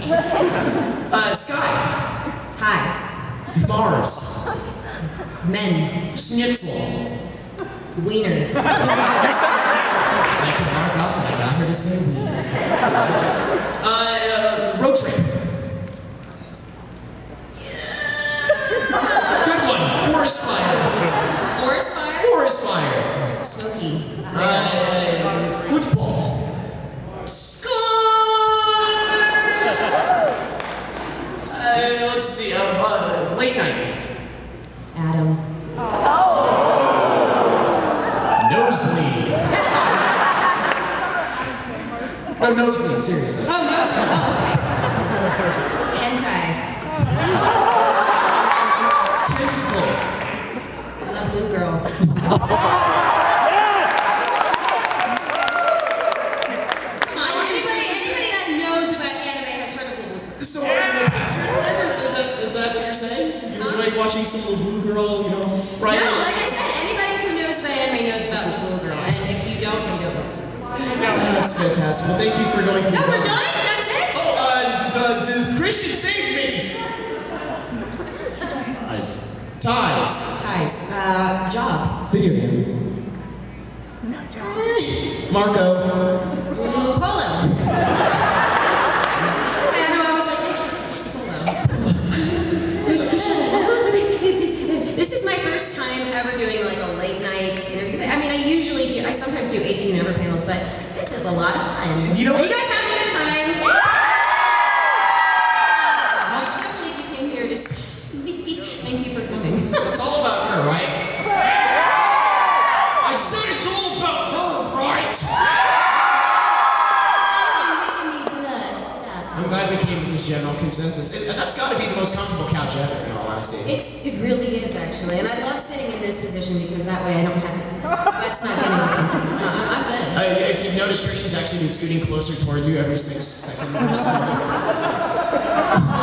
Sky. Hi. Mars. Men. Schnitzel. Wiener. I can mark up and I got her to say wiener. Road trip. Good one. Forest fire. Forest fire? Forest fire. Smoky. Football. Score! Let's see. Late night. Adam. Nosebleed. No, nosebleed, seriously. Oh, nosebleed. Oh, okay. Hentai. Tentacle. La Blue Girl. So anybody that knows about anime has heard of La Blue Girl. So are you a patron? Is that what you're saying? You enjoy watching some La Blue Girl, you know, Friday? No, like I said, anybody who knows about anime knows about La Blue Girl, and if you don't, you don't know. That's fantastic. Well, thank you for going to No, the we're done? That's it? Oh, Christian saved me! Ties. Ties. Job. Video game. Marco. Polo. I know, I was like, polo. This is my first time ever doing like a late night interview thing. I mean, I sometimes do 18-member panels, but this is a lot of fun. Do you know Are you guys having a good time? Awesome. I can't believe you came here to see me. Thank you for coming. It's all about her, right? I said it's all about her, right? You're making me blush. Stop. I'm glad we came to this general consensus. And that's got to be the most comfortable couch ever, in all honesty. It really is, actually. And I love sitting in this position because that way I don't have to. Butts not getting uncomfortable. So I'm good. If you've noticed, Christian's actually been scooting closer towards you every 6 seconds or so.